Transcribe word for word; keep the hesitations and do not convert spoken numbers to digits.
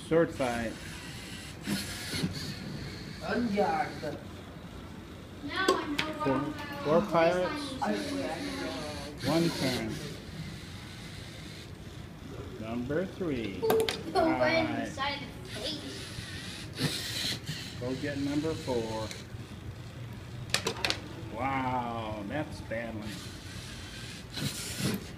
Sword fight. Unguard. Now I know Four, what four pirates, I swear. one turn. Number three. the wind Alright, inside the face. go get number four. Wow, that's bad one.